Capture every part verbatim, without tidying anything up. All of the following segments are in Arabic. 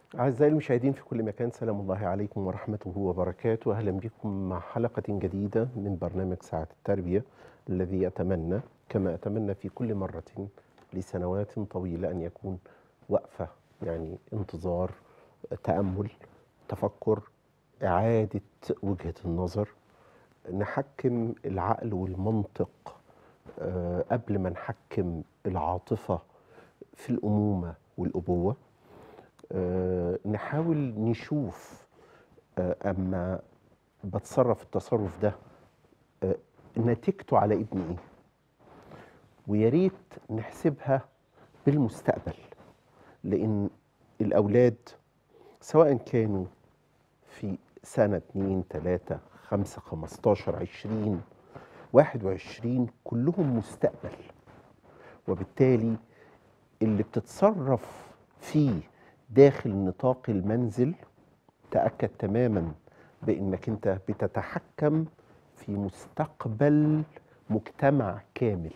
أعزائي المشاهدين في كل مكان، سلام الله عليكم ورحمته وبركاته. أهلا بكم مع حلقة جديدة من برنامج ساعة التربية، الذي أتمنى كما أتمنى في كل مرة لسنوات طويلة أن يكون وقفة، يعني انتظار، تأمل، تفكر، إعادة وجهة النظر، نحكم العقل والمنطق آه، قبل ما نحكم العاطفة في الأمومة والأبوة. آه، نحاول نشوف آه، أما بتصرف التصرف ده آه، نتيجته على ابني إيه، ويا ريت نحسبها بالمستقبل، لأن الأولاد سواء كانوا في سنة اتنين تلاتة خمسة خمستاشر عشرين واحد وعشرين كلهم مستقبل، وبالتالي اللي بتتصرف فيه داخل نطاق المنزل تأكد تماما بأنك أنت بتتحكم في مستقبل مجتمع كامل.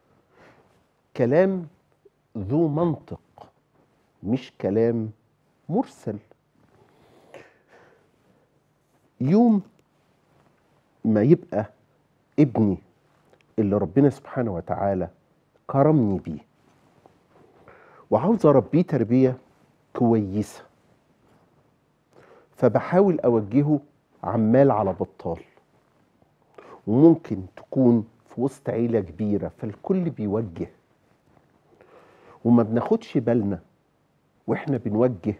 كلام ذو منطق، مش كلام مرسل. يوم ما يبقى ابني اللي ربنا سبحانه وتعالى كرمني بيه وعاوز أربيه تربية كويسة، فبحاول أوجهه عمال على بطال، وممكن تكون في وسط عيلة كبيرة فالكل بيوجه وما بناخدش بالنا واحنا بنوجه،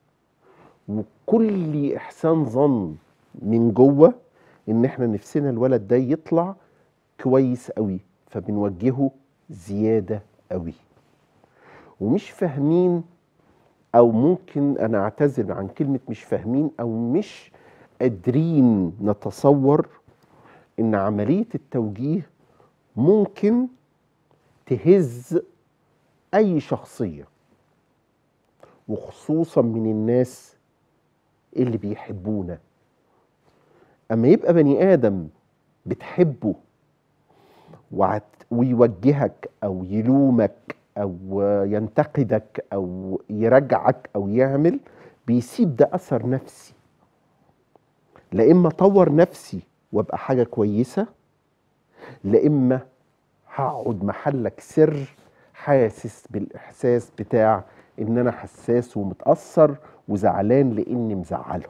وكل إحسان ظن من جوه إن احنا نفسنا الولد ده يطلع كويس قوي، فبنوجهه زيادة قوي ومش فاهمين، أو ممكن أنا أعتذر عن كلمة مش فاهمين، أو مش قادرين نتصور إن عملية التوجيه ممكن تهز أي شخصية، وخصوصا من الناس اللي بيحبونا. أما يبقى بني آدم بتحبه وعت ويوجهك أو يلومك أو ينتقدك أو يرجعك أو يعمل، بيسيب ده أثر نفسي. لا إما طور نفسي وابقى حاجة كويسة، لا إما هقعد محلك سر حاسس بالإحساس بتاع إن أنا حساس ومتأثر وزعلان لإني مزعله.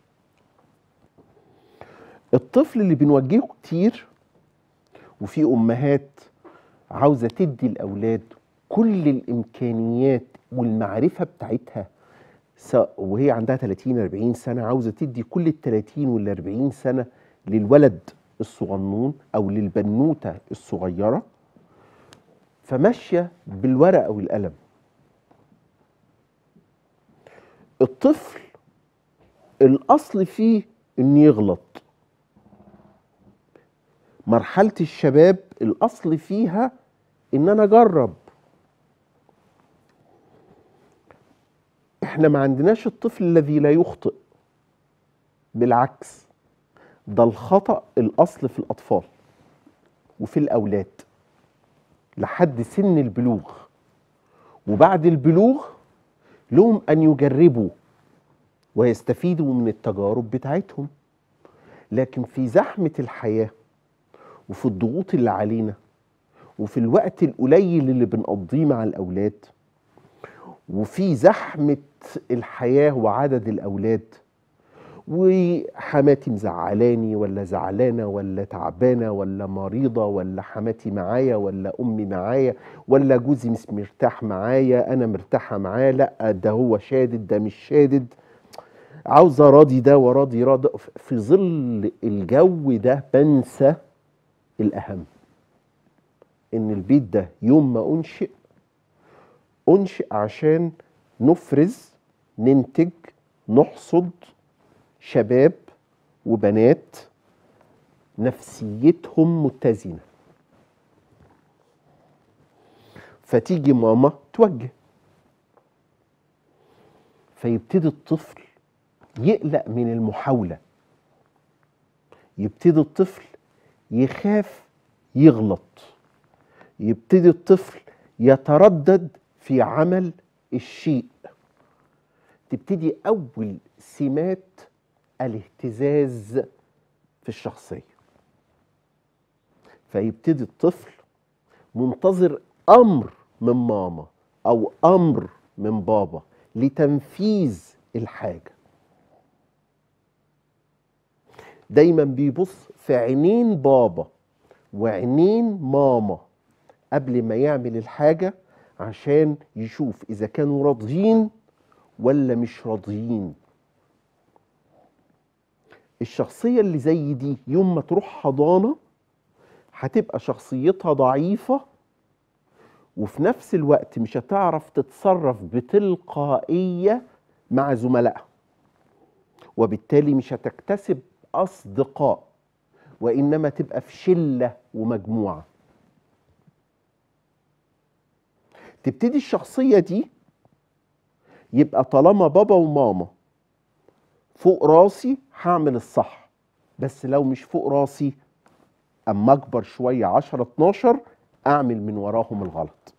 الطفل اللي بنوجهه كتير، وفي أمهات عاوزة تدي الأولاد كل الإمكانيات والمعرفة بتاعتها، وهي عندها تلاتين أربعين سنة عاوزة تدي كل ال تلاتين وال أربعين سنة للولد الصغنون أو للبنوتة الصغيرة، فماشية بالورقة والقلم. الطفل الأصل فيه إنه يغلط، مرحلة الشباب الأصل فيها إن أنا أجرب. إحنا ما عندناش الطفل الذي لا يخطئ، بالعكس ده الخطأ الأصل في الأطفال وفي الأولاد لحد سن البلوغ، وبعد البلوغ لهم أن يجربوا ويستفيدوا من التجارب بتاعتهم. لكن في زحمة الحياة وفي الضغوط اللي علينا وفي الوقت القليل اللي بنقضيه مع الأولاد وفي زحمة الحياة وعدد الأولاد، وحماتي مزعلاني ولا زعلانة ولا تعبانة ولا مريضة، ولا حماتي معايا ولا أمي معايا، ولا جوزي مش مرتاح معايا أنا مرتاحة معاه، لأ ده هو شادد ده مش شادد، عاوزة راضي ده وراضي راضي. في ظل الجو ده بنسى الأهم، إن البيت ده يوم ما أنشئ أنشئ عشان نفرز، ننتج، نحصد شباب وبنات نفسيتهم متزنة. فتيجي ماما توجه، فيبتدي الطفل يقلق من المحاولة، يبتدي الطفل يخاف يغلط، يبتدي الطفل يتردد في عمل الشيء. تبتدي أول سمات الاهتزاز في الشخصية. فيبتدي الطفل منتظر أمر من ماما أو أمر من بابا لتنفيذ الحاجة. دايما بيبص في عينين بابا وعينين ماما قبل ما يعمل الحاجة عشان يشوف إذا كانوا راضيين ولا مش راضيين. الشخصية اللي زي دي يوم ما تروح حضانة هتبقى شخصيتها ضعيفة، وفي نفس الوقت مش هتعرف تتصرف بتلقائية مع زملائها، وبالتالي مش هتكتسب أصدقاء، وإنما تبقى في شلة ومجموعة. تبتدي الشخصية دي يبقى طالما بابا وماما فوق راسي هعمل الصح، بس لو مش فوق راسي اما اكبر شويه عشرة اتناشر اعمل من وراهم الغلط.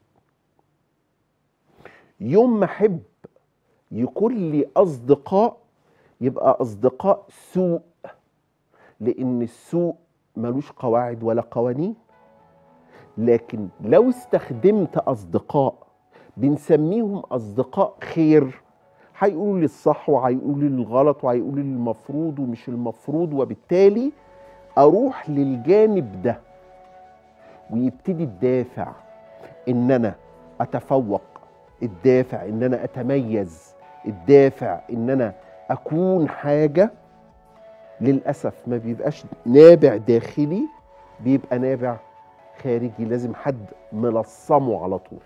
يوم ما احب يكون لي اصدقاء يبقى اصدقاء سوء، لان السوء ملوش قواعد ولا قوانين. لكن لو استخدمت اصدقاء بنسميهم اصدقاء خير، هيقولوا لي الصح وهيقولوا لي الغلط وهيقولوا لي المفروض ومش المفروض، وبالتالي اروح للجانب ده ويبتدي الدافع ان انا اتفوق، الدافع ان انا اتميز، الدافع ان انا اكون حاجة. للأسف ما بيبقاش نابع داخلي، بيبقى نابع خارجي، لازم حد ملصمه على طول.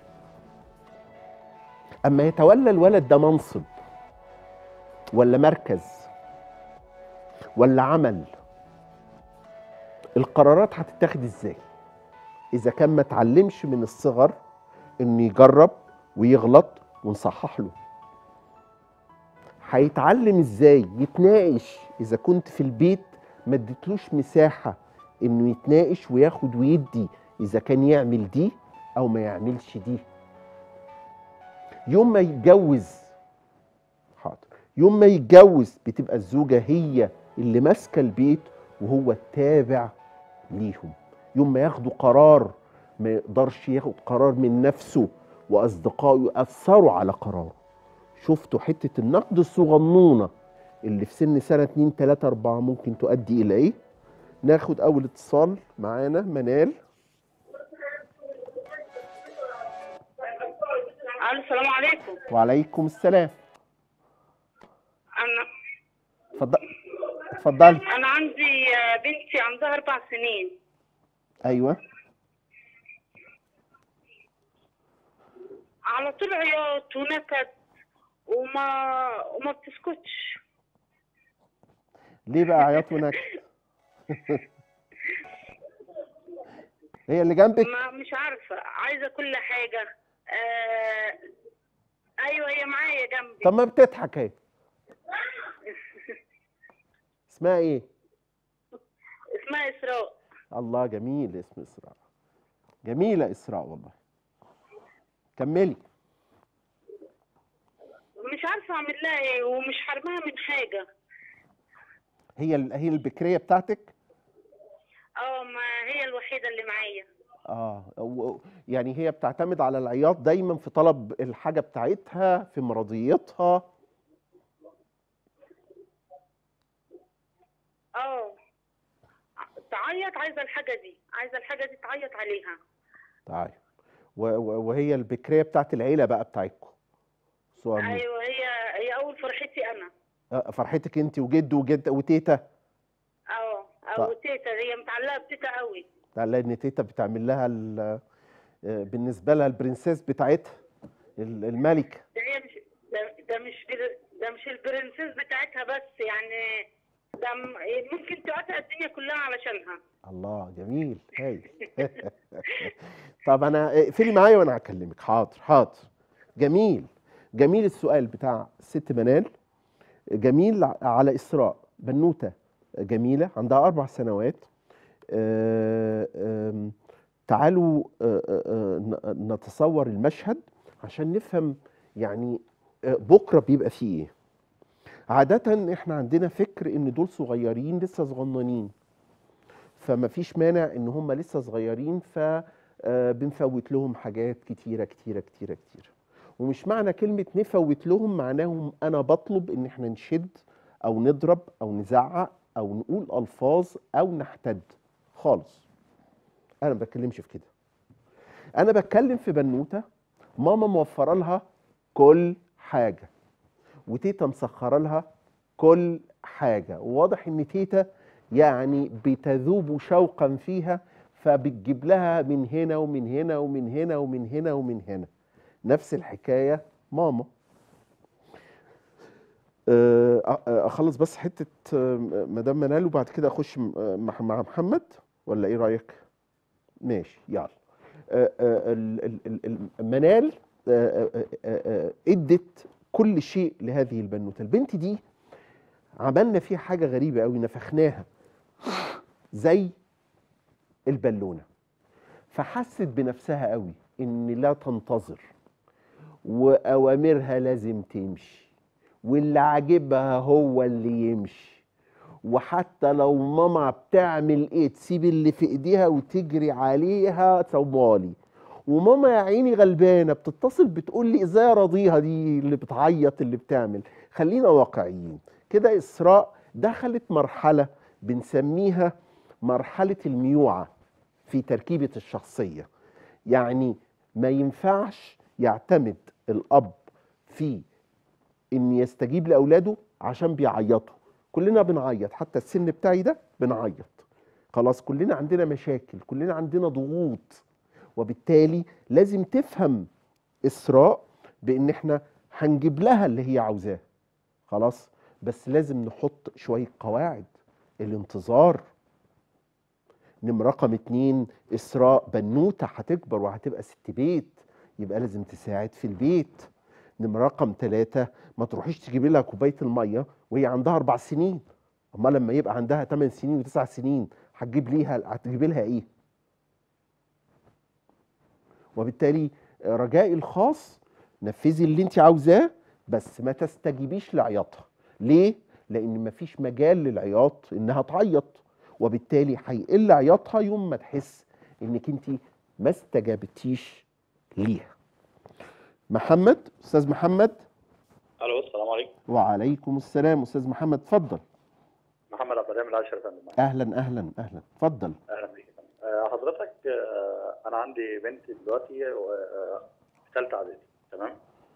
اما يتولى الولد ده منصب ولا مركز ولا عمل، القرارات هتتاخد ازاي؟ اذا كان ما اتعلمش من الصغر انه يجرب ويغلط ونصحح له. هيتعلم ازاي يتناقش اذا كنت في البيت ما اديتلوش مساحه انه يتناقش وياخد ويدي، اذا كان يعمل دي او ما يعملش دي. يوم ما يتجوز حاضر يوم ما يتجوز بتبقى الزوجه هي اللي ماسكه البيت وهو التابع ليهم. يوم ما ياخدوا قرار ما يقدرش ياخد قرار من نفسه، واصدقائه يأثروا على قراره. شفتوا حته النقد الصغنونه اللي في سن سنه اتنين تلاته اربعه ممكن تؤدي الى ايه؟ ناخد اول اتصال معانا. منال. السلام عليكم. وعليكم السلام. انا اتفضل اتفضلي. انا عندي بنتي عندها اربع سنين. ايوه. على طول عياط ونكد وما وما بتسكتش. ليه بقى عياط ونكد؟ هي اللي جنبك؟ ما مش عارفه، عايزه كل حاجه. آه... ايوه هي معايا جنبي. طب ما بتضحك اهي. اسمها ايه؟ اسمها اسراء. الله، جميل اسم اسراء. جميله اسراء والله. كملي. مش عارفه اعمل لها ايه ومش حرمها من حاجه. هي هي البكريه بتاعتك؟ اه، ما هي الوحيده اللي معايا. اه يعني هي بتعتمد على العياط دايما في طلب الحاجه بتاعتها، في مرضيتها. اه، تعيط، عايزه الحاجه دي، عايزه الحاجه دي تعيط عليها. طيب، وهي البكريه بتاعت العيله بقى بتاعتكم؟ ايوه، هي هي اول فرحتي انا. فرحتك انت وجد وجد وتيتا؟ اه، او تيتا، هي متعلقه بتيتا قوي. متعلقه ان تيتا بتعمل لها بالنسبه لها البرنسيس بتاعتها، الملكه. ده هي مش ده, ده مش ده مش البرنسيس بتاعتها بس، يعني ده ممكن تقطع الدنيا كلها علشانها. الله، جميل، هايل. طب انا اقفلي معايا وانا هكلمك. حاضر حاضر. جميل جميل السؤال بتاع الست منال. جميل على اسراء، بنوته جميله عندها اربع سنوات. آآ آآ تعالوا آآ نتصور المشهد عشان نفهم يعني بكره بيبقى فيه ايه. عادة احنا عندنا فكر ان دول صغيرين لسه صغننين، فما فيش مانع ان هم لسه صغيرين فبنفوت لهم حاجات كتيرة كتيرة كتيرة كتيرة. ومش معنى كلمة نفوت لهم معناهم انا بطلب ان احنا نشد او نضرب او نزعق او نقول الفاظ او نحتد خالص. انا ما بتكلمش في كده. انا بتكلم في بنوتة ماما موفره لها كل حاجة وتيتا مسخره لها كل حاجة، وواضح ان تيتا يعني بتذوب شوقا فيها فبتجيب لها من هنا ومن هنا ومن هنا ومن هنا ومن هنا. نفس الحكاية ماما. اخلص بس حتة مدام منال وبعد كده اخش مع محمد، ولا ايه رأيك؟ ماشي يلا. منال ادت كل شيء لهذه البنوتة. البنت دي عملنا فيها حاجة غريبة قوي، نفخناها زي البالونة، فحست بنفسها قوي ان لا تنتظر واوامرها لازم تمشي واللي عاجبها هو اللي يمشي، وحتى لو ماما بتعمل ايه تسيب اللي في ايديها وتجري عليها طوالي. وماما يا عيني غلبانه بتتصل بتقول لي ازاي راضيها دي اللي بتعيط اللي بتعمل. خلينا واقعيين كده. اسراء دخلت مرحله بنسميها مرحله الميوعه في تركيبه الشخصيه. يعني ما ينفعش يعتمد الاب في ان يستجيب لاولاده عشان بيعيطوا. كلنا بنعيط، حتى السن بتاعي ده بنعيط، خلاص كلنا عندنا مشاكل، كلنا عندنا ضغوط. وبالتالي لازم تفهم إسراء بان احنا هنجيب لها اللي هي عاوزاه، خلاص، بس لازم نحط شوية قواعد. الانتظار. نمرة رقم اتنين، إسراء بنوتة هتكبر وهتبقى ست بيت، يبقى لازم تساعد في البيت. نمرة رقم ثلاثة، ما تروحيش تجيبي لها كوباية المية وهي عندها أربع سنين. أما لما يبقى عندها ثمان سنين وتسع سنين هتجيب ليها هتجيبي لها إيه؟ وبالتالي رجائي الخاص نفذي اللي أنت عاوزاه، بس ما تستجيبيش لعياطها. ليه؟ لأن مفيش مجال للعياط إنها تعيط، وبالتالي هيقل عياطها يوم ما تحس إنك أنت ما استجابتيش ليها. محمد، أستاذ محمد. الو، السلام عليكم. وعليكم السلام. استاذ محمد اتفضل. محمد عبد الرحيم العاشر يا فندم. اهلا اهلا اهلا، اتفضل. اهلا بيك يا فندم. آه، حضرتك، آه، انا عندي بنت دلوقتي آه، في ثالثه اعدادي، تمام؟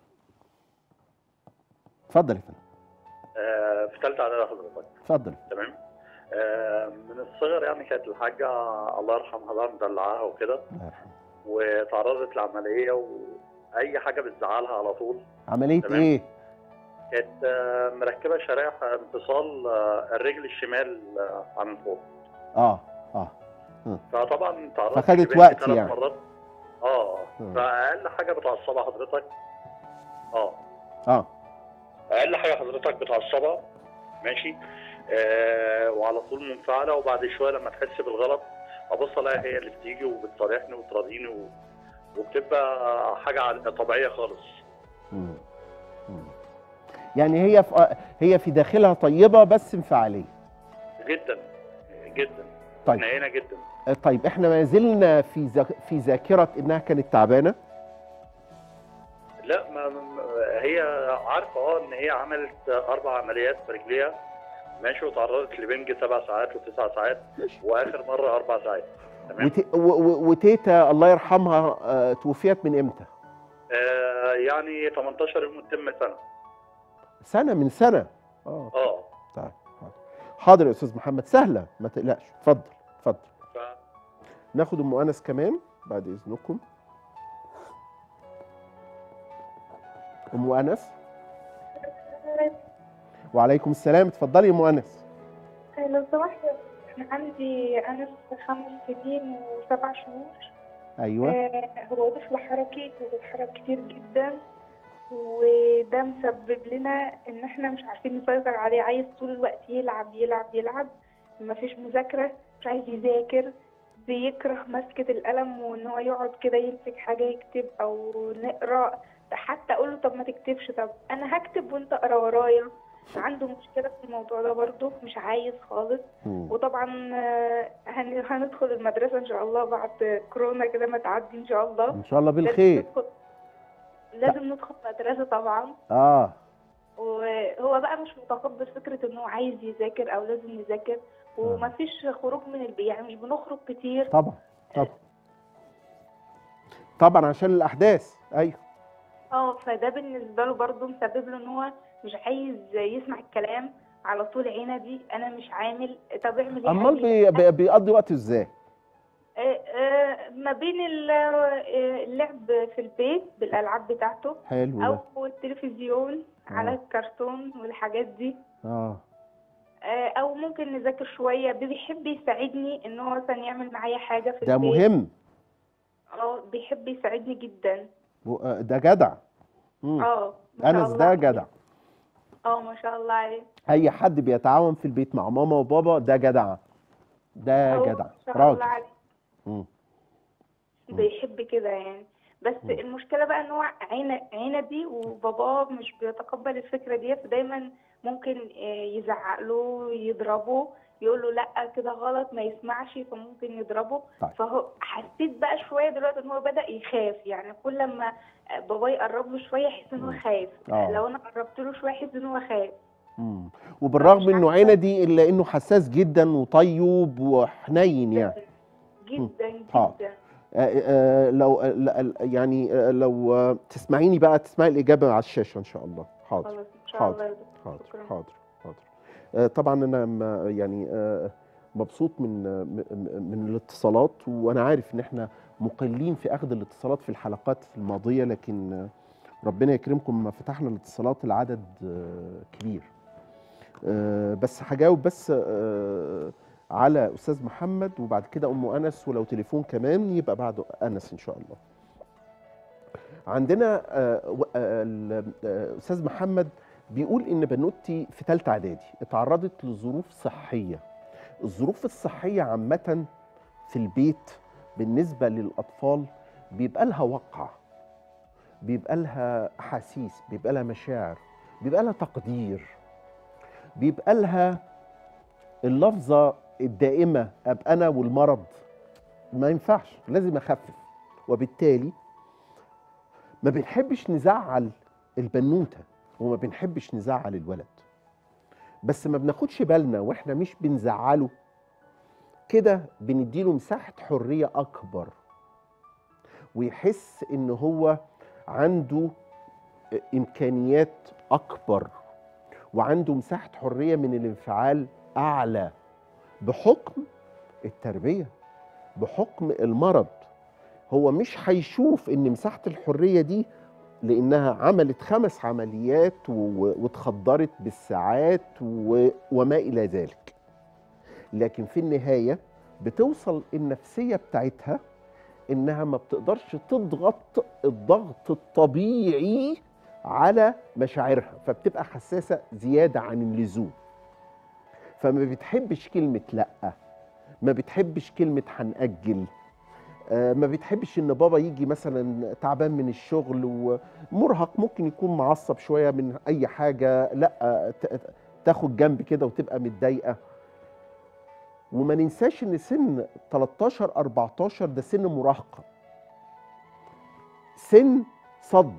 اتفضل يا فندم. آه، في ثالثه اعدادي حضرتك. اتفضل. تمام. آه، من الصغر يعني كانت الحاجه الله يرحمها بقى مدلعاها وكده، الله يرحمه. وتعرضت لعمليه واي حاجه بتزعلها على طول. عمليه تمام؟ ايه؟ كانت آه، مركبه شرايح انفصال آه، الرجل الشمال آه، عن فوق. اه اه م. فطبعا تعرضت فخدت لبنتي وقت ثلاث يعني. مرات. اه م. فاقل حاجه بتعصبها حضرتك. اه اه اقل حاجه حضرتك بتعصبها، ماشي. آه وعلى طول منفعله، وبعد شويه لما تحس بالغلط ابص الاقي هي اللي بتيجي وبتصالحني وتراضيني و... وبتبقى حاجه عل- طبيعيه خالص. م. م. يعني هي في هي في داخلها طيبه بس انفعاليه. جدا جدا. طيب. حنينه جدا. طيب احنا ما زلنا في ذا... في ذاكره انها كانت تعبانه. لا، ما ما- هي عارفه اه ان هي عملت اربع عمليات في رجليها، ماشي، وتعرضت لبنج سبع ساعات وتسع ساعات، واخر مره اربع ساعات. تمام. وت... و... و... وتيتا الله يرحمها آه توفيت من امتى؟ آه يعني ثمانية عشر يوم تتم سنه. سنه، من سنه. اه اه طيب حاضر. حاضر يا استاذ محمد، سهله ما تقلقش. اتفضل اتفضل. ف... ناخد ام انس كمان بعد اذنكم. ام انس. وعليكم السلام، اتفضلي يا ام انس. لو سمحت، أنا عندي أنس خمس سنين وسبع شهور. ايوه. آه، هو طفل حركي وبيتحرك كتير جدا، وده مسبب لنا إن إحنا مش عارفين نسيطر عليه. عايز طول الوقت يلعب يلعب يلعب، مفيش مذاكرة، مش عايز يذاكر، بيكره مسكة القلم وإن هو يقعد كده يمسك حاجة يكتب أو نقرأ. حتى أقول له طب ما تكتبش، طب أنا هكتب وأنت اقرا ورايا. عنده مشكلة في الموضوع ده برضه، مش عايز خالص. مم. وطبعا آه، هن- هندخل المدرسة إن شاء الله بعد كورونا كده ما تعدي إن شاء الله. ان شاء الله لازم بالخير. ندخل لازم ندخل مدرسة طبعا. اه وهو بقى مش متقبل فكرة إنه عايز يذاكر أو لازم يذاكر، ومفيش خروج من البيت، يعني مش بنخرج كتير. طبعا طبعا طبعا عشان الاحداث. ايوه اه فده بالنسبة له برضه مسبب له إن هو مش عايز يسمع الكلام، على طول عندي أنا مش عامل. طب اعمل إيه امال حبيبي؟ بي بي بيقضي وقته ازاي؟ آه، آه، ما بين ال- آه، اللعب في البيت بالألعاب بتاعته، حلو ده. أو التلفزيون على آه. الكرتون والحاجات دي. اه آه، أو ممكن نذاكر شوية، بيحب يساعدني إن هو مثلا يعمل معايا حاجة في ده البيت. مهم. اه بيحب يساعدني جدا. و- آه، ده جدع. مم. اه ما شاء انس الله ده عليه. جدع. اه ما شاء الله عليه. اي حد بيتعاون في البيت مع ماما وبابا ده جدع. ده هو جدع ما شاء الله راجل. عليه مم. مم. بيحب كده يعني. بس مم. المشكلة بقى ان هو عين- عندي، وباباه مش بيتقبل الفكرة دي، فدايما ممكن آه، يزعق له، يضربه، يقول له لا كده غلط، ما يسمعش، فممكن يضربه. طيب. فهو حسيت بقى شوية دلوقتي ان هو بدأ يخاف، يعني كل ما آه، بابا يقرب له شوية يحس ان هو مم. خايف. آه. لو انا قربت له شوية يحس ان هو خايف. مم. وبالرغم مش انه عارفة. عندي الا انه حساس جدا وطيب وحنين يعني. جدا ها. جدا. آه، آه، لو آه، لا- يعني آه، لو آه، تسمعيني بقى تسمعي الإجابة على الشاشة إن شاء الله. حاضر خلاص ان شاء حاضر الله يا دكتور. حاضر شكرا. حاضر حاضر. آه، طبعا أنا ما- يعني آه، مبسوط من آه، م- م- من الاتصالات، وأنا عارف إن إحنا مقلين في أخذ الاتصالات في الحلقات الماضية، لكن آه، ربنا يكرمكم لما فتحنا الاتصالات العدد آه، كبير. آه، بس هجاوب بس آه، على استاذ محمد وبعد كده ام انس، ولو تليفون كمان يبقى بعد انس ان شاء الله. عندنا آه، و- آه، ال- آه، استاذ محمد بيقول ان بنوتي في ثالثه اعدادي اتعرضت لظروف صحيه. الظروف الصحيه عامه في البيت بالنسبه للاطفال بيبقى لها وقع، بيبقى لها احاسيس، بيبقى لها مشاعر، بيبقى لها تقدير، بيبقى لها اللفظة الدائمة أبقى أنا والمرض. ما ينفعش، لازم أخفف. وبالتالي ما بنحبش نزعل البنوتة وما بنحبش نزعل الولد، بس ما بناخدش بالنا وإحنا مش بنزعله كده، بنديله مساحة حرية أكبر ويحس إن هو عنده إمكانيات أكبر وعنده مساحة حرية من الانفعال أعلى، بحكم التربية، بحكم المرض. هو مش هيشوف ان مساحة الحرية دي لانها عملت خمس عمليات و- واتخدرت بالساعات و- وما الى ذلك، لكن في النهاية بتوصل النفسية بتاعتها انها ما بتقدرش تضغط الضغط الطبيعي على مشاعرها، فبتبقى حساسة زيادة عن اللزوم، فما بتحبش كلمة لأ، ما بتحبش كلمة هنأجل، آه، ما بتحبش ان بابا يجي مثلا تعبان من الشغل ومرهق، ممكن يكون معصب شوية من اي حاجة، لا ت- تاخد جنب كده وتبقى متضايقة. وما ننساش ان سن تلتاشر اربعتاشر ده سن مراهقة، سن صد،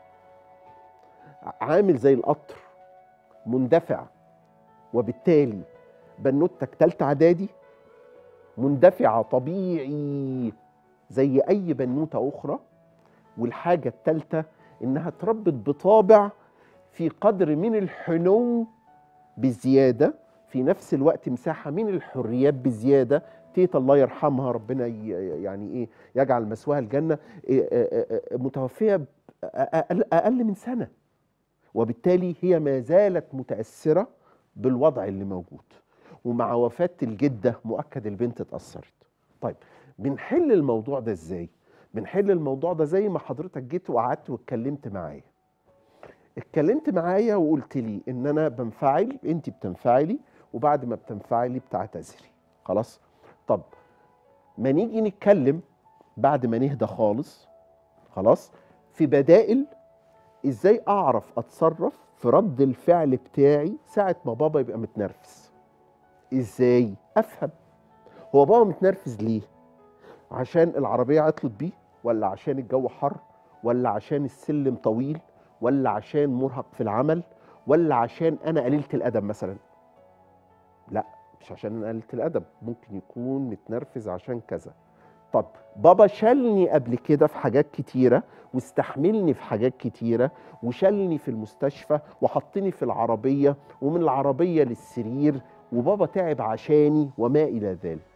عامل زي القطر مندفع. وبالتالي بنوتك تالتة اعدادي مندفعة طبيعي زي أي بنوتة أخرى. والحاجة التالتة إنها اتربت بطابع في قدر من الحنو بزيادة، في نفس الوقت مساحة من الحريات بزيادة. تيتا الله يرحمها، ربنا ي- يعني إيه يجعل مثواها الجنة، إيه، آه، آه، آه، متوفية ب- أقل, أقل من سنة، وبالتالي هي ما زالت متأثرة بالوضع اللي موجود. ومع وفاة الجدة مؤكد البنت اتأثرت. طيب بنحل الموضوع ده ازاي؟ بنحل الموضوع ده زي ما حضرتك جيت وقعدت واتكلمت معايا. اتكلمت معايا وقلت لي ان انا بنفعل، انت بتنفعلي، وبعد ما بتنفعلي بتعتذري. خلاص؟ طب ما نيجي نتكلم بعد ما نهدى خالص، خلاص، في بدائل ازاي اعرف اتصرف في رد الفعل بتاعي ساعة ما بابا يبقى متنرفز؟ ازاي افهم هو بابا متنرفز ليه؟ عشان العربية عطلت بيه، ولا عشان الجو حر، ولا عشان السلم طويل، ولا عشان مرهق في العمل، ولا عشان انا قليلة الادب مثلا؟ لا، مش عشان انا قليلة الادب، ممكن يكون متنرفز عشان كذا. طب بابا شالني قبل كده في حاجات كتيرة، واستحملني في حاجات كتيرة، وشالني في المستشفى، وحطني في العربية، ومن العربية للسرير، وبابا تعب عشاني وما إلى ذلك.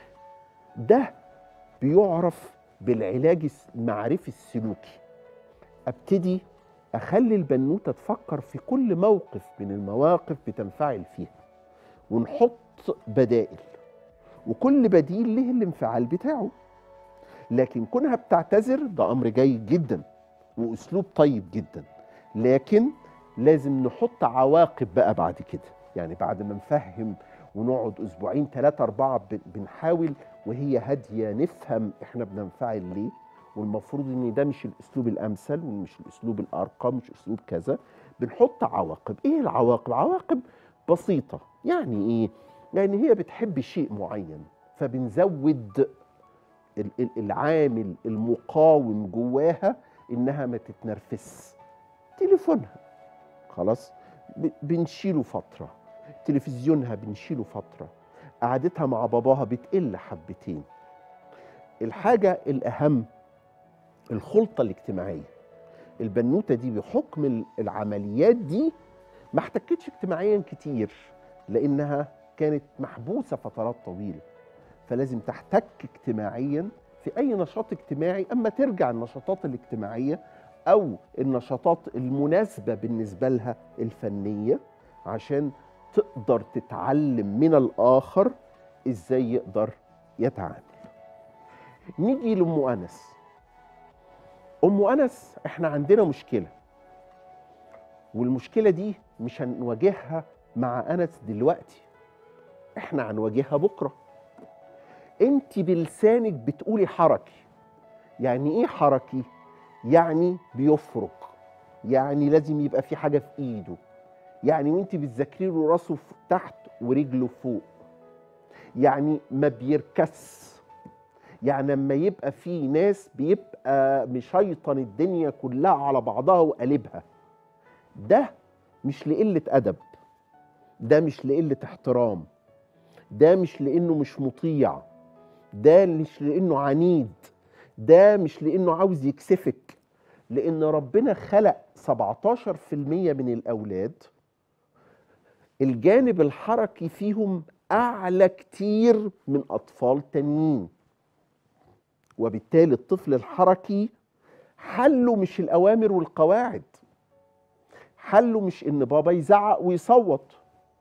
ده بيعرف بالعلاج المعرفي السلوكي. ابتدي اخلي البنوتة تفكر في كل موقف من المواقف بتنفعل فيها، ونحط بدائل، وكل بديل له الانفعال بتاعه. لكن كونها بتعتذر ده امر جيد جدا واسلوب طيب جدا، لكن لازم نحط عواقب بقى بعد كده. يعني بعد ما نفهم ونقعد اسبوعين ثلاثة اربعة بنحاول وهي هادية نفهم احنا بننفعل ليه، والمفروض ان ده مش الاسلوب الامثل ومش الاسلوب الارقى، مش اسلوب كذا. بنحط عواقب. ايه العواقب؟ عواقب بسيطة. يعني ايه؟ يعني هي بتحب شيء معين، فبنزود العامل المقاوم جواها انها ما تتنرفزش. تليفونها خلاص بنشيله فترة، تلفزيونها بنشيله فترة، قعدتها مع باباها بتقل حبتين. الحاجة الأهم الخلطة الاجتماعية. البنوتة دي بحكم العمليات دي ما احتكتش اجتماعيا كتير، لأنها كانت محبوسة فترات طويلة، فلازم تحتك اجتماعيا في أي نشاط اجتماعي. أما ترجع النشاطات الاجتماعية أو النشاطات المناسبة بالنسبة لها الفنية، عشان تقدر تتعلم من الآخر إزاي يقدر يتعامل. نيجي لأم أنس. أم أنس إحنا عندنا مشكلة، والمشكلة دي مش هنواجهها مع أنس دلوقتي، إحنا هنواجهها بكرة. أنت بلسانك بتقولي حركي. يعني إيه حركي؟ يعني بيفرق، يعني لازم يبقى في حاجة في إيده، يعني وانت بتذاكري له راسه تحت ورجله فوق، يعني ما بيركس، يعني لما يبقى في ناس بيبقى مشيطن الدنيا كلها على بعضها وقلبها. ده مش لقلة أدب، ده مش لقلة احترام، ده مش لأنه مش مطيع، ده مش لأنه عنيد، ده مش لأنه عاوز يكسفك. لأن ربنا خلق سبعتاشر في المية من الأولاد الجانب الحركي فيهم أعلى كتير من أطفال تانيين، وبالتالي الطفل الحركي حله مش الأوامر والقواعد، حله مش إن بابا يزعق ويصوت،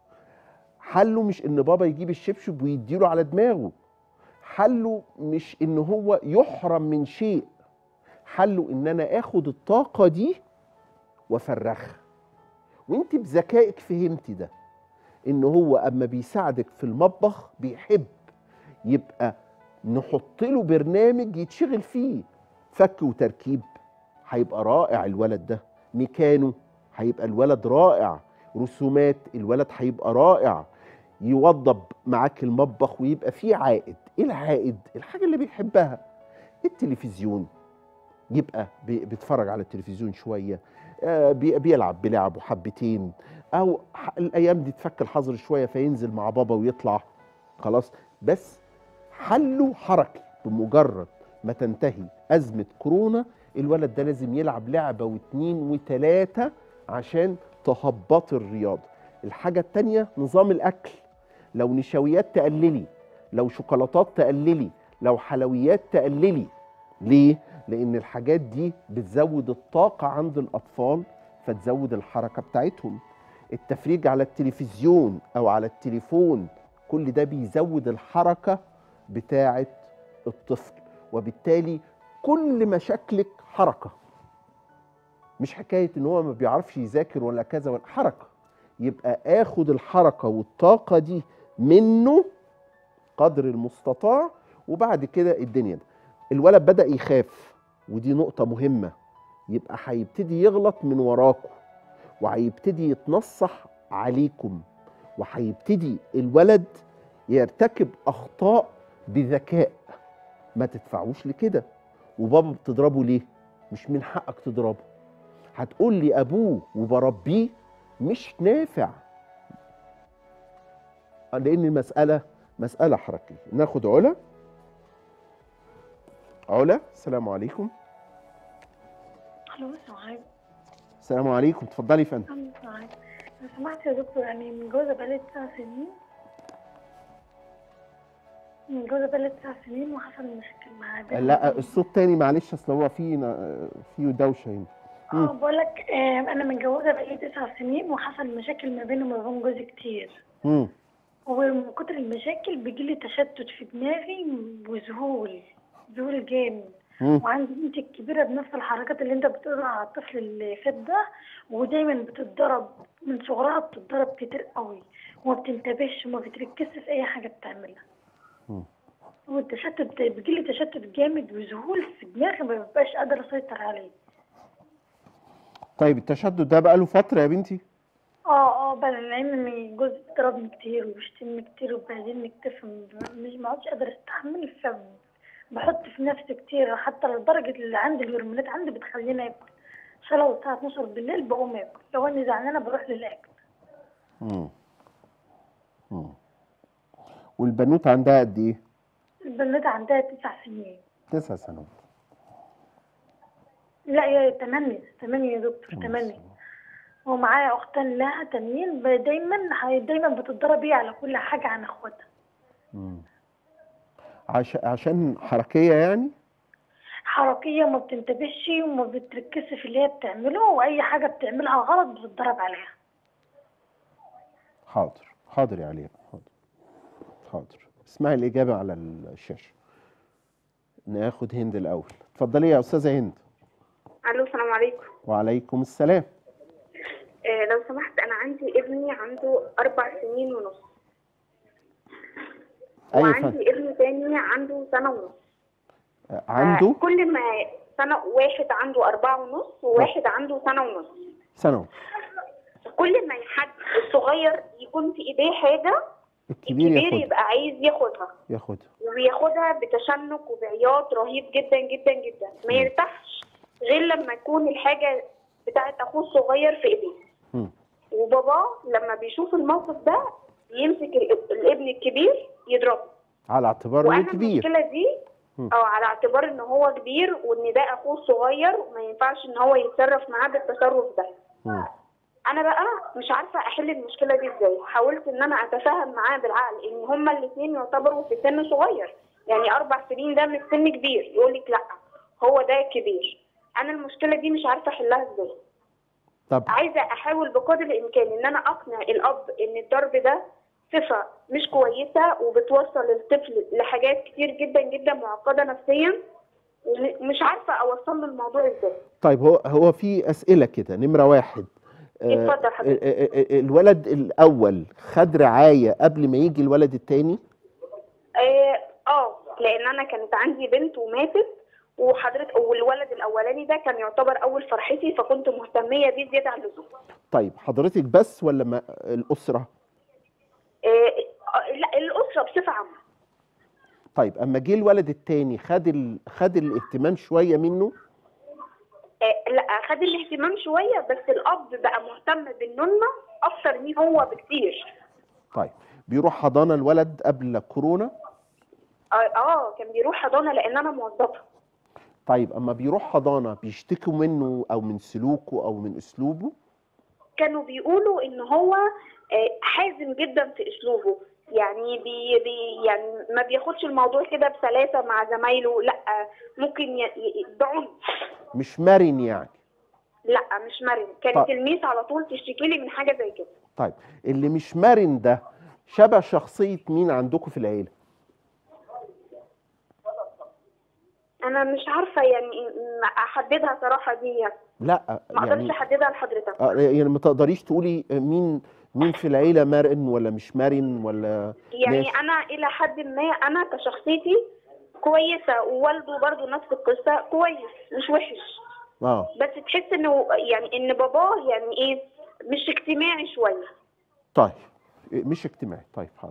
حله مش إن بابا يجيب الشبشب ويديله على دماغه، حله مش إن هو يحرم من شيء، حله إن أنا آخد الطاقة دي وأفرخها. وإنت بذكائك فهمتي ده، إن هو أما بيساعدك في المطبخ بيحب يبقى نحط له برنامج يتشغل فيه، فك وتركيب هيبقى رائع الولد ده، ميكانو هيبقى الولد رائع، رسومات الولد هيبقى رائع، يوضب معاك المطبخ ويبقى فيه عائد. ايه العائد؟ الحاجة اللي بيحبها. التلفزيون يبقى بيتفرج على التلفزيون شوية، بيلعب بلعبه حبتين، او الايام دي تفك الحظر شوية فينزل مع بابا ويطلع خلاص. بس حله حركي. بمجرد ما تنتهي أزمة كورونا الولد ده لازم يلعب لعبة واتنين وتلاتة عشان تهبط الرياضة. الحاجة التانية نظام الأكل، لو نشويات تقللي، لو شوكولاتات تقللي، لو حلويات تقللي. ليه؟ لأن الحاجات دي بتزود الطاقة عند الأطفال فتزود الحركة بتاعتهم. التفريج على التلفزيون أو على التليفون كل ده بيزود الحركة بتاعة الطفل، وبالتالي كل مشاكلك حركة، مش حكاية ان هو ما بيعرفش يذاكر ولا كذا ولا حركة. يبقى اخد الحركة والطاقة دي منه قدر المستطاع، وبعد كده الدنيا ده. الولد بدأ يخاف، ودي نقطة مهمة. يبقى هيبتدي يغلط من وراكم، وهيبتدي يتنصح عليكم، وهيبتدي الولد يرتكب اخطاء بذكاء. ما تدفعوش لكده. وبابا بتضربه ليه؟ مش من حقك تضربه. هتقول لي ابوه وبربيه، مش نافع، لان المساله مساله حركيه. ناخد علا. علا، السلام عليكم. الو، السلام عليكم. السلام عليكم، اتفضلي يا فندم. السلام عليكم. لو سمحت يا دكتور، يعني متجوزة بقالي تسع سنين متجوزة بقالي تسع سنين وحصل مشاكل مع بنت. لا، الصوت تاني معلش، اصل هو في في دوشه هنا. اه بقول لك، آه انا متجوزة بقالي تسع سنين وحصل مشاكل ما بيني وما بين جوزي كتير. امم ومن كتر المشاكل بيجيلي تشتت في دماغي وذهول ذهول جامد. مم. وعندي بنتي الكبيرة بنفس الحركات اللي انت بتقولها على الطفل اللي فات ده، ودايما بتتضرب من صغرها، بتتضرب كتير قوي وما بتنتبهش وما بتركزش في اي حاجة بتعملها. مم. والتشتت بيجيلي تشتت جامد وذهول في دماغي، ما ببقاش قادرة اسيطر عليه. طيب التشدد ده بقاله فتره يا بنتي؟ اه اه بقى لان جوزي ضربني كتير وبيشتمني كتير وبيبهدلني كتير، مش ما عادش قادرة استحمل. ف بحط في نفسي كتير، حتى لدرجة اللي عندي الهرمونات عندي بتخليني اكل. عشان لو الساعة اتناشر بالليل بقوم اكل، لو اني زعلانة بروح للاكل. امم امم والبنوته عندها قد ايه؟ البنوتة عندها تسع سنين. تسع سنوات. لا يا تمانية تمانية يا دكتور، تمانية. ومعايا اختان لها تانيين، ب- دايما دايما بتتضرب هي على كل حاجة عن اخواتها. امم عش... عشان حركيه يعني؟ حركية، ما بتنتبهش وما بتركزش في اللي هي بتعمله، واي حاجة بتعملها غلط بتتضرب عليها. حاضر حاضر يا علياء، حاضر حاضر. اسمعي الاجابه على الشاشه. ناخد هند الاول. اتفضلي يا استاذه هند. الو، السلام عليكم. وعليكم السلام. آه لو سمحت، انا عندي ابني عنده اربع سنين ونص. ايوه فندم. وعندي ابن تاني عنده سنه ونص. عنده آه كل ما سنه، واحد عنده اربعه ونص وواحد عنده سنه ونص. سنه. كل ما حد الصغير يكون في ايديه حاجه، الكبير الكبير ياخدها يبقى عايز ياخدها ياخدها وبياخدها بتشنج وبعياط رهيب جدا جدا جدا. ما مم. يرتاحش غير لما يكون الحاجه بتاعت اخوه الصغير في ايديه. مم. وباباه لما بيشوف الموقف ده يمسك ال- الابن الكبير يضربه. على اعتبار انه وانا كبير. المشكله دي مم. او على اعتبار ان هو كبير وان ده اخوه الصغير وما ينفعش ان هو يتصرف معاه بالتصرف ده. مم. انا بقى مش عارفه احل المشكله دي ازاي. حاولت ان انا اتفاهم معاه بالعقل ان هما الاثنين يعتبروا في سن صغير، يعني اربع سنين ده مش سن كبير. يقول لك لا، هو ده كبير. انا المشكله دي مش عارفه احلها ازاي. طب عايزه احاول بقدر الامكان ان انا اقنع الاب ان الضرب ده صفه مش كويسه وبتوصل الطفل لحاجات كتير جدا جدا معقده نفسيا، ومش عارفه اوصل له الموضوع ازاي. طيب هو هو في اسئله كده. نمره واحد، آه، اتفضل حضرتك. آه، آه، آه، الولد الاول خد رعايه قبل ما يجي الولد الثاني؟ اه آه، لان انا كانت عندي بنت وماتت، وحضرتك والولد الاولاني ده كان يعتبر اول فرحتي، فكنت مهتميه بيه زياده عن اللزوم. طيب حضرتك بس ولا ما الاسره؟ آه آه، لا، الاسره بصفه عامه. طيب اما جه الولد الثاني خد ال... خد الاهتمام شويه منه؟ آه لا، خد الاهتمام شويه، بس الاب بقى مهتم بالنونه اكتر من هو بكتير. طيب بيروح حضانه الولد قبل كورونا؟ اه اه كان بيروح حضانه لان انا موظفه. طيب اما بيروح حضانه بيشتكوا منه او من سلوكه او من اسلوبه؟ كانوا بيقولوا ان هو آه، حازم جدا في اسلوبه، يعني بي بي يعني ما بياخدش الموضوع كده بسلاسه مع زمايله، لا ممكن ي- ي- بعنف. مش مرن يعني؟ لا مش مرن. طيب. كانت الميس على طول تشتكي لي من حاجه زي كده. طيب اللي مش مرن ده شبه شخصيه مين عندكم في العيله؟ انا مش عارفه يعني م- احددها صراحه دي، لا ما اقدرش يعني احددها لحضرتك. آه، يعني ما تقدريش تقولي مين مين في العيله مرن ولا مش مرن ولا يعني ماشي. انا الى حد ما انا كشخصيتي كويسه، ووالده برضو نفس القصه كويس مش وحش. اه بس وتحس انه يعني ان باباه يعني ايه مش اجتماعي شويه. طيب مش اجتماعي، طيب حاضر.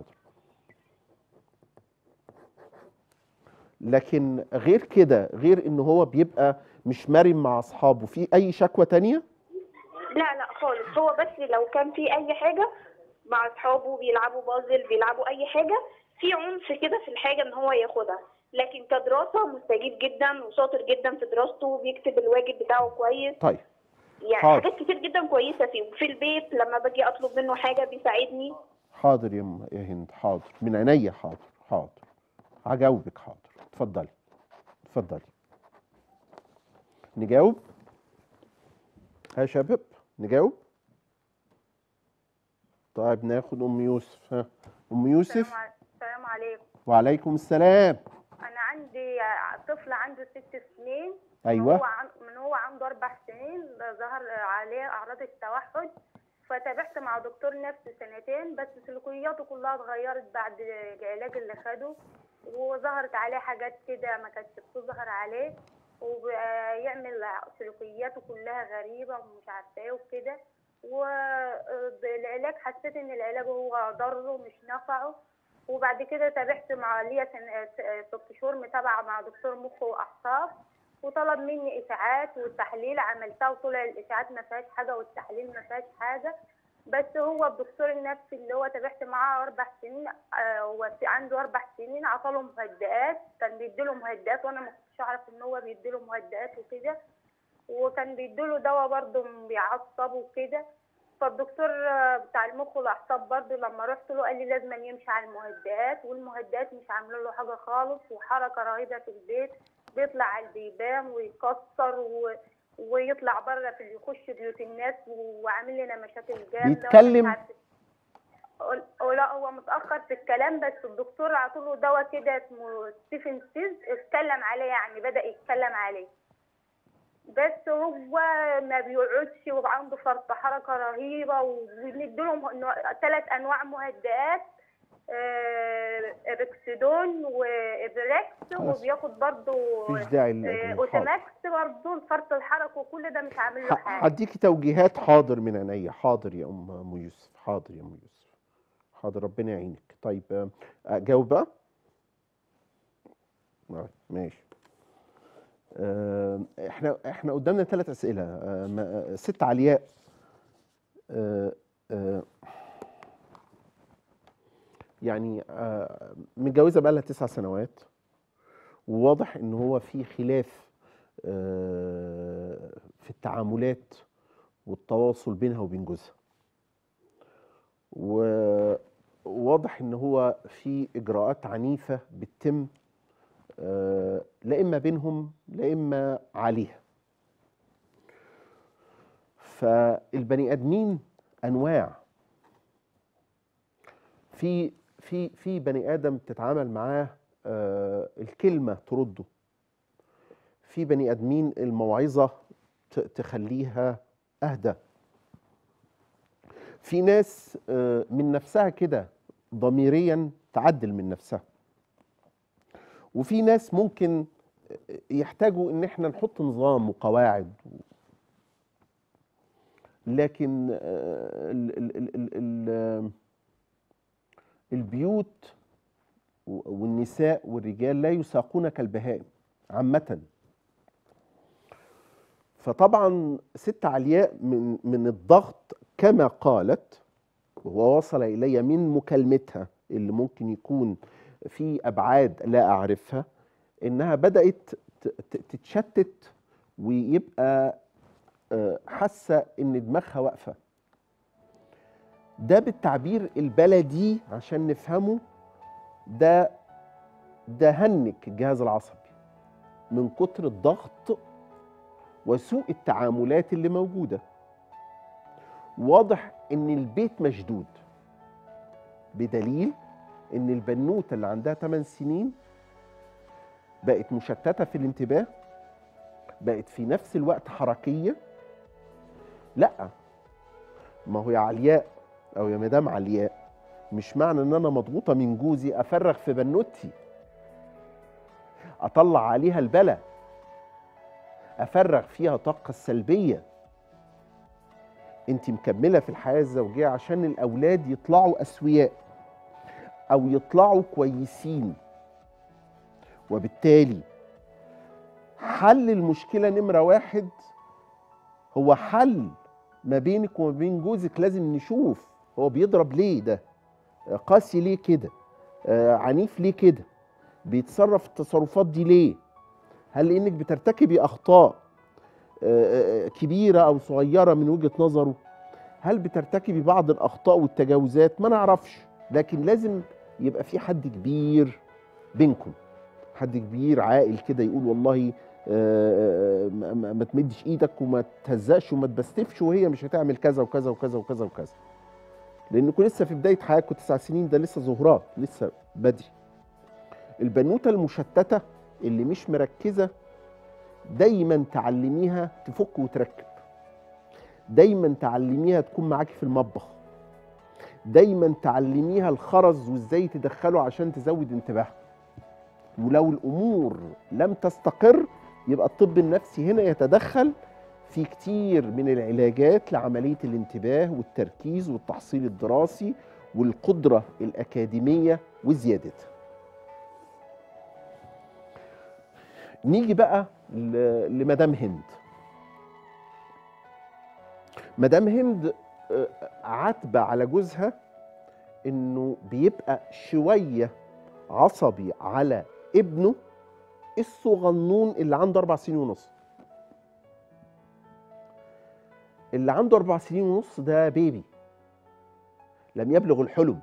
لكن غير كده، غير ان هو بيبقى مش مرن مع اصحابه، في اي شكوى تانية؟ لا لا خالص، هو بس لو كان في اي حاجه مع اصحابه بيلعبوا بازل بيلعبوا اي حاجه في عنف كده في الحاجه ان هو ياخدها، لكن كدراسه مستجيب جدا وشاطر جدا في دراسته وبيكتب الواجب بتاعه كويس. طيب يعني حاضر. حاجات كتير جدا كويسه فيه، وفي البيت لما باجي اطلب منه حاجه بيساعدني. حاضر يا م- يا هند، حاضر من عينيا، حاضر حاضر هجاوبك، حاضر. اتفضلي اتفضلي. نجاوب ها يا شباب، نجاوب. طيب ناخد ام يوسف. ها ام يوسف. السلام عليكم. وعليكم السلام. انا عندي طفل عنده ست سنين. ايوه. من هو عن... من هو عنده اربع سنين ظهر عليه اعراض التوحد، فتابعت مع دكتور نفسي سنتين، بس سلوكياته كلها اتغيرت بعد العلاج اللي خده، وظهرت عليه حاجات كده ما كانتش بتظهر عليه، ويعمل سلوكياته كلها غريبه ومش عارفه ايه وكده. والعلاج حسيت ان العلاج هو ضره مش نفعه، وبعد كده تابعت مع ليا ست شهور متابعه مع دكتور مخ واعصاب، وطلب مني اشاعات والتحليل عملتها، وطلع الاشاعات ما فيهاش حاجه والتحليل ما فيهاش حاجه. بس هو الدكتور النفسي اللي هو تابعت معاه اربع سنين، هو عنده اربع سنين، عطاله مهدئات، كان بيديله مهدئات وانا ما كنتش اعرف ان هو بيديله مهدئات وكده، وكان بيديله دواء برضه بيعصب وكده. فالدكتور بتاع المخ والاعصاب برضه لما رحت له قال لي لازم يمشي على المهدئات، والمهدئات مش عامله له حاجه خالص، وحركه رهيبه في البيت، بيطلع على البيبان ويكسر و... ويطلع بره في يخش بيوت الناس وعامل لنا مشاكل جامده. بيتكلم؟ لا هو متاخر في الكلام، بس الدكتور عطوله دواء كده اسمه ستيفن سيز، اتكلم عليه يعني بدا يتكلم عليه، بس هو ما بيقعدش وعنده فرط حركه رهيبه، وبنديله ثلاث انواع مهدئات، ابكسيدون وابريكس، وبياخد برضه مفيش داعي اوتاماكس برضه لفرط الحركه، وكل ده مش عامل له حاجه. هديكي توجيهات، حاضر من عينيا، حاضر يا ام ام يوسف، حاضر يا ام يوسف، حاضر ربنا يعينك. طيب اجاوب بقى؟ ماشي. احنا احنا قدامنا ثلاث اسئله. ست علياء يعني متجوزه بقى لها تسع سنوات، وواضح ان هو في خلاف في التعاملات والتواصل بينها وبين جوزها، وواضح ان هو في اجراءات عنيفه بتتم لا اما بينهم لا اما عليها. فالبني ادمين انواع، في في في بني ادم تتعامل معاه الكلمه ترده، في بني ادمين الموعظه تخليها اهدى، في ناس من نفسها كده ضميريا تعدل من نفسها، وفي ناس ممكن يحتاجوا ان احنا نحط نظام وقواعد. لكن ال ال ال ال البيوت والنساء والرجال لا يساقون كالبهائم عامة. فطبعا ست علياء من من الضغط كما قالت، وهو وصل الي من مكالمتها اللي ممكن يكون في ابعاد لا اعرفها، انها بدات تتشتت ويبقى حاسه ان دماغها واقفه. ده بالتعبير البلدي عشان نفهمه، ده ده هنك الجهاز العصبي من كتر الضغط وسوء التعاملات اللي موجوده. واضح ان البيت مشدود، بدليل ان البنوته اللي عندها ثمان سنين بقت مشتته في الانتباه، بقت في نفس الوقت حركيه. لا، ما هو يا علياء او يا مدام علياء، مش معنى ان انا مضغوطه من جوزي افرغ في بنوتي، اطلع عليها البلا، افرغ فيها طاقه السلبيه. انت مكمله في الحياه الزوجيه عشان الاولاد يطلعوا اسوياء او يطلعوا كويسين، وبالتالي حل المشكله نمره واحد هو حل ما بينك وما بين جوزك. لازم نشوف هو بيضرب ليه، ده قاسي ليه كده، آه عنيف ليه كده، بيتصرف التصرفات دي ليه، هل انك بترتكبي اخطاء آه آه كبيره او صغيره من وجهه نظره، هل بترتكبي بعض الاخطاء والتجاوزات، ما نعرفش، لكن لازم يبقى في حد كبير بينكم، حد كبير عاقل كده يقول والله آه ما, ما تمدش ايدك وما تهزقش وما تبستفش، وهي مش هتعمل كذا وكذا وكذا وكذا وكذا، لانكم لسه في بدايه حياتكم، تسع سنين ده لسه زهرات، لسه بدري. البنوته المشتته اللي مش مركزه دايما تعلميها تفك وتركب، دايما تعلميها تكون معاكي في المطبخ، دايما تعلميها الخرز وازاي تدخله عشان تزود انتباهها. ولو الامور لم تستقر يبقى الطب النفسي هنا يتدخل في كتير من العلاجات لعمليه الانتباه والتركيز والتحصيل الدراسي والقدره الاكاديميه وزيادتها. نيجي بقى لمدام هند. مدام هند عاتبه على جوزها انه بيبقى شويه عصبي على ابنه الصغنون اللي عنده اربع سنين ونص. اللي عنده اربع سنين ونص ده بيبي لم يبلغ الحلم،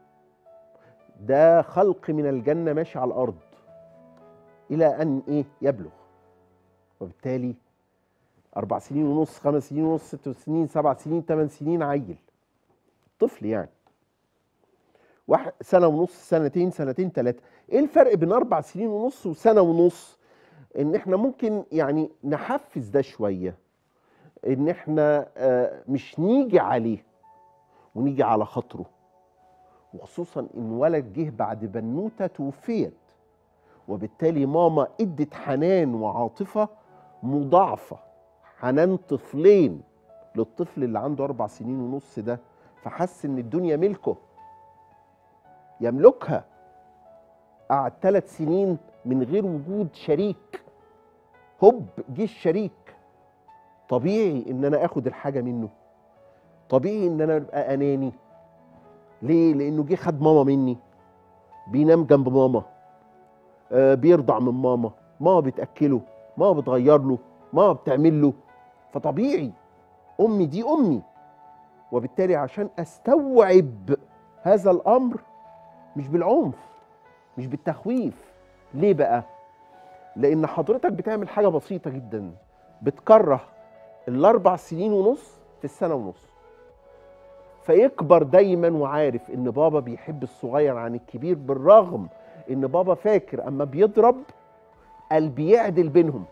ده خلق من الجنه ماشي على الارض الى ان ايه يبلغ. وبالتالي اربع سنين ونص، خمس سنين ونص، ست سنين، سبع سنين، ثمان سنين، عيل طفل يعني، واحد سنه ونص، سنتين، سنتين، ثلاثه. ايه الفرق بين اربع سنين ونص وسنه ونص؟ ان احنا ممكن يعني نحفز ده شويه، ان احنا آه مش نيجي عليه ونيجي على خاطره، وخصوصا ان ولد جه بعد بنوته توفيت، وبالتالي ماما ادت حنان وعاطفه مضاعفه، حنان طفلين للطفل اللي عنده اربع سنين ونص ده، فحس ان الدنيا ملكه يملكها. قعد ثلاث سنين من غير وجود شريك، هوب جه الشريك، طبيعي ان انا اخد الحاجه منه، طبيعي ان انا ابقى اناني. ليه؟ لانه جه خد ماما مني، بينام جنب ماما، آه بيرضع من ماما، ماما بتاكله، ماما بتغير له، ماما بتعمل له، فطبيعي امي دي امي. وبالتالي عشان استوعب هذا الامر مش بالعنف، مش بالتخويف. ليه بقى؟ لان حضرتك بتعمل حاجه بسيطه جدا، بتكره الاربع سنين ونص في السنه ونص، فيكبر دايما وعارف ان بابا بيحب الصغير عن الكبير، بالرغم ان بابا فاكر اما بيضرب قال بيعدل بينهم،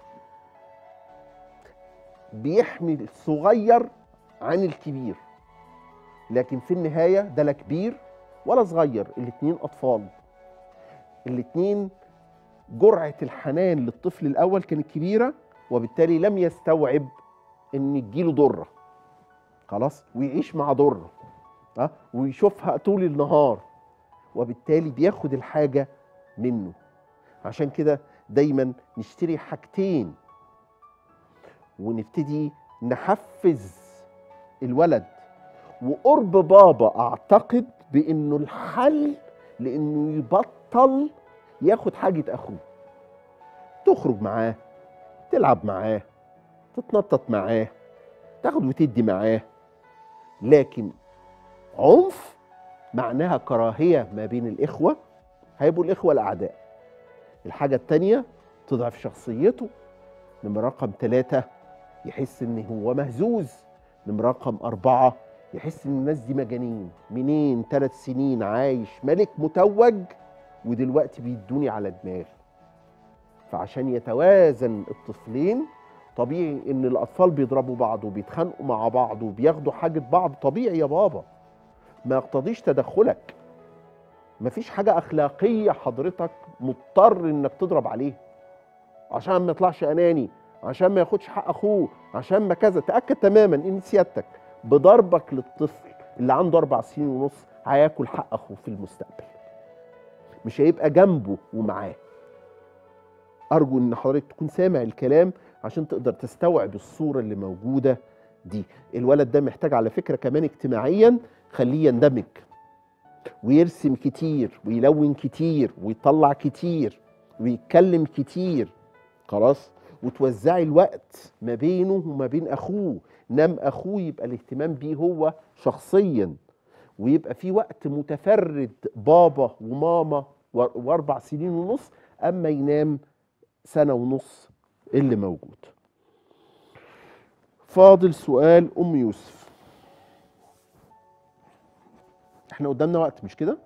بيحمي الصغير عن الكبير، لكن في النهايه ده لا كبير ولا صغير، الاتنين اطفال، الاتنين جرعه الحنان للطفل الاول كانت كبيره، وبالتالي لم يستوعب ان تجيله ضره خلاص ويعيش مع ضره ها ويشوفها طول النهار، وبالتالي بياخد الحاجه منه. عشان كده دايما نشتري حاجتين ونبتدي نحفز الولد، وقرب بابا اعتقد بانه الحل لانه يبطل ياخد حاجه اخوه، تخرج معاه، تلعب معاه، تتنطط معاه، تاخد وتدي معاه، لكن عنف معناها كراهيه ما بين الاخوه، هيبقوا الاخوه الاعداء. الحاجه الثانيه تضعف شخصيته. نمرة رقم ثلاثة يحس ان هو مهزوز. نمرة رقم أربعة يحس ان الناس دي مجانين، منين ثلاث سنين عايش ملك متوج ودلوقتي بيدوني على دماغي. فعشان يتوازن الطفلين، طبيعي ان الاطفال بيضربوا بعض وبيتخانقوا مع بعض وبياخدوا حاجه بعض، طبيعي يا بابا، ما يقتضيش تدخلك. مفيش حاجه اخلاقيه حضرتك مضطر انك تضرب عليه عشان ما يطلعش اناني، عشان ما ياخدش حق اخوه، عشان ما كذا. تاكد تماما ان سيادتك بضربك للطفل اللي عنده اربع سنين ونص هياكل حق اخوه في المستقبل، مش هيبقى جنبه ومعاه. ارجو ان حضرتك تكون سامع الكلام عشان تقدر تستوعب الصوره اللي موجوده دي. الولد ده محتاج على فكره كمان اجتماعيا، خليه يندمج ويرسم كتير ويلون كتير ويطلع كتير ويتكلم كتير، خلاص، وتوزعي الوقت ما بينه وما بين اخوه. نام اخوه يبقى الاهتمام بيه هو شخصيا، ويبقى في وقت متفرد بابا وماما واربع سنين ونص، اما ينام سنه ونص اللي موجود. فاضل سؤال ام يوسف. احنا قدامنا وقت مش كده؟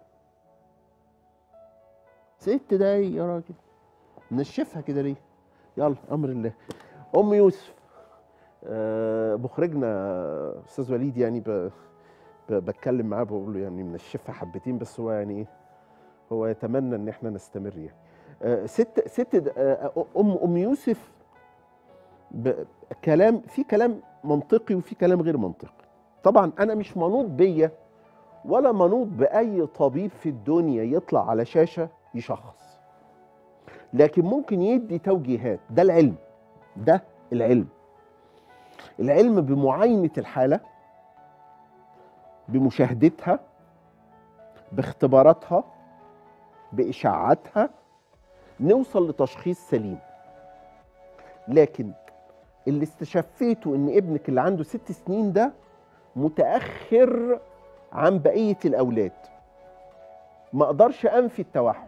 ست دقايق يا راجل، نشفها كده ليه؟ يلا امر الله. ام يوسف، آه مخرجنا استاذ وليد يعني ب... ب... بتكلم معاه بقول له يعني منشفها حبتين، بس هو يعني ايه، هو يتمنى ان احنا نستمر يعني. آه ست ست آه ام ام يوسف، ب... كلام في كلام منطقي وفي كلام غير منطقي. طبعا انا مش منوط بيا ولا منوط باي طبيب في الدنيا يطلع على شاشه يشخص، لكن ممكن يدي توجيهات. ده العلم، ده العلم. العلم بمعاينة الحالة، بمشاهدتها، باختباراتها، بإشاعاتها، نوصل لتشخيص سليم. لكن اللي استشفيته ان ابنك اللي عنده ست سنين ده متأخر عن بقية الأولاد، ما أقدرش أنفي التوحد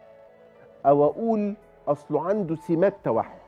أو أقول أصله عنده سمات توحد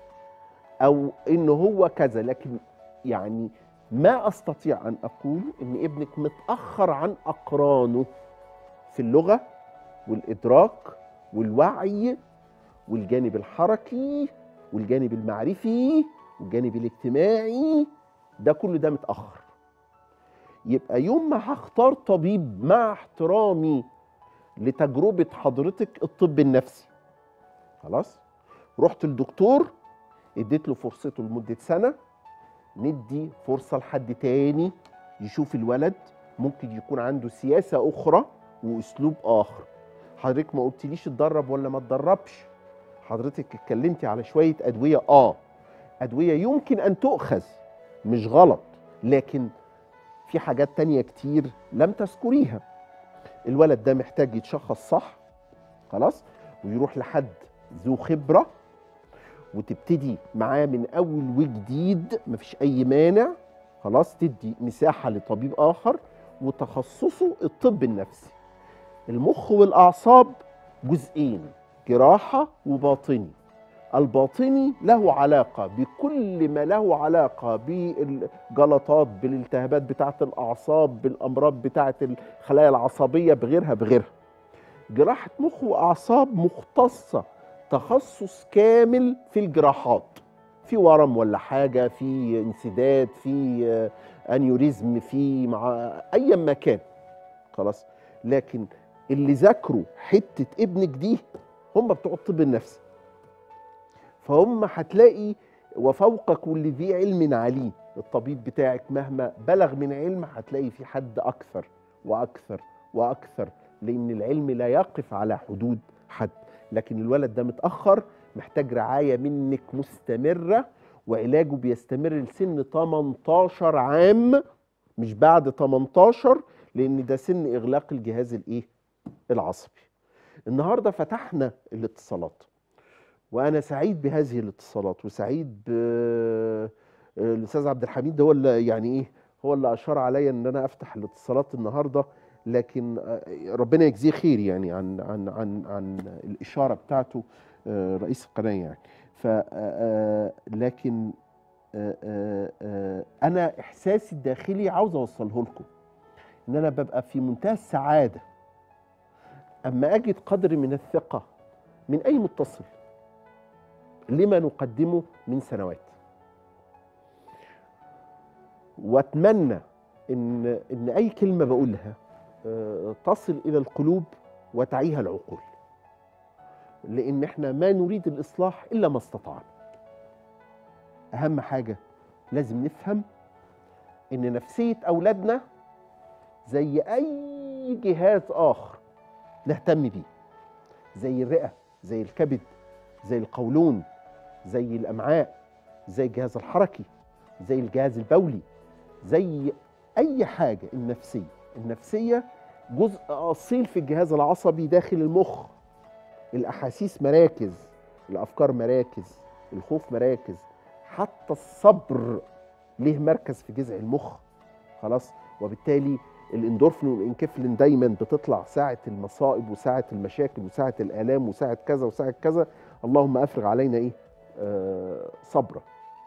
أو إنه هو كذا، لكن يعني ما أستطيع أن أقول إن ابنك متأخر عن أقرانه في اللغة والإدراك والوعي والجانب الحركي والجانب المعرفي والجانب الاجتماعي، ده كله ده متأخر. يبقى يوم ما هختار طبيب، مع احترامي لتجربة حضرتك الطب النفسي، خلاص، رحت الدكتور اديت له فرصته لمدة سنة، ندي فرصة لحد تاني يشوف الولد، ممكن يكون عنده سياسة أخرى وأسلوب آخر. حضرتك ما قلتليش اتدرب ولا ما اتدربش، حضرتك اتكلمتي على شوية أدوية، آه أدوية يمكن أن تؤخذ مش غلط، لكن في حاجات تانية كتير لم تذكريها. الولد ده محتاج يتشخص صح، خلاص، ويروح لحد ذو خبرة وتبتدي معاه من أول وجديد، مفيش أي مانع، خلاص، تدي مساحة لطبيب آخر وتخصصه الطب النفسي. المخ والأعصاب جزئين، جراحة وباطني. الباطني له علاقة بكل ما له علاقة بالجلطات، بالالتهابات بتاعة الأعصاب، بالأمراض بتاعة الخلايا العصبية، بغيرها بغيرها. جراحة مخ وأعصاب مختصة تخصص كامل في الجراحات، في ورم ولا حاجة، في انسداد، في أنيوريزم، في مع أي مكان، خلاص. لكن اللي ذاكروا حتة ابنك دي هم بتوع الطب النفسي، فهم هتلاقي وفوق كل ذي علم عليم. الطبيب بتاعك مهما بلغ من علم هتلاقي في حد أكثر وأكثر وأكثر، لأن العلم لا يقف على حدود حد. لكن الولد ده متأخر، محتاج رعاية منك مستمرة، وعلاجه بيستمر لسن تمنتاشر عام، مش بعد تمنتاشر، لأن ده سن إغلاق الجهاز الإيه؟ العصبي. النهاردة فتحنا الاتصالات، وأنا سعيد بهذه الاتصالات، وسعيد بالأستاذ عبد الحميد، ده هو اللي يعني إيه، هو اللي أشار عليا إن أنا أفتح الاتصالات النهاردة، لكن ربنا يجزيه خير يعني عن عن عن عن الإشارة بتاعته رئيس القناة يعني. ف لكن أنا إحساسي الداخلي عاوز أوصله لكم، إن أنا ببقى في منتهى السعادة أما أجد قدر من الثقة من أي متصل لما نقدمه من سنوات، وأتمنى إن إن أي كلمة بقولها تصل إلى القلوب وتعيها العقول، لأن إحنا ما نريد الإصلاح إلا ما استطعنا. اهم حاجه لازم نفهم ان نفسيه اولادنا زي اي جهاز اخر نهتم بيه، زي الرئه، زي الكبد، زي القولون، زي الامعاء، زي الجهاز الحركي، زي الجهاز البولي، زي اي حاجه. النفسيه النفسيه جزء اصيل في الجهاز العصبي داخل المخ. الاحاسيس مراكز، الافكار مراكز، الخوف مراكز، حتى الصبر ليه مركز في جذع المخ. خلاص. وبالتالي الاندورفين والانكفلين دايما بتطلع ساعه المصائب وساعه المشاكل وساعه الالام وساعه كذا وساعه كذا. اللهم افرغ علينا ايه؟ آه صبرا.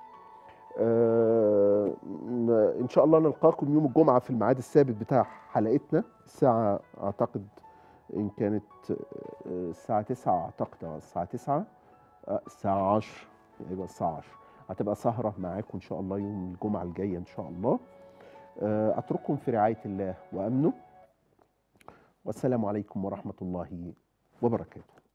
آه ان شاء الله نلقاكم يوم الجمعه في الميعاد الثابت بتاع حلقتنا، الساعه اعتقد ان كانت الساعه تسعة، اعتقد الساعه تسعة، الساعه عشرة، يبقى الساعه عشرة هتبقى سهره معاكم ان شاء الله يوم الجمعه الجايه ان شاء الله. اترككم في رعايه الله وامنه، والسلام عليكم ورحمه الله وبركاته.